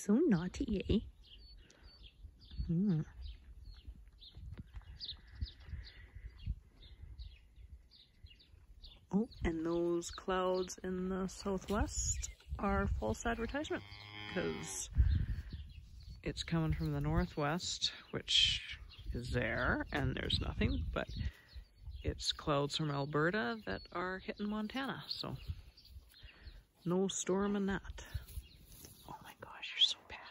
So naughty, eh? Oh, and those clouds in the southwest are false advertisement because it's coming from the northwest, which is there, and there's nothing, but it's clouds from Alberta that are hitting Montana, so no storm in that. Oh my gosh, you're so bad.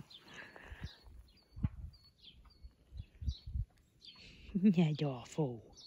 Yeah, awful.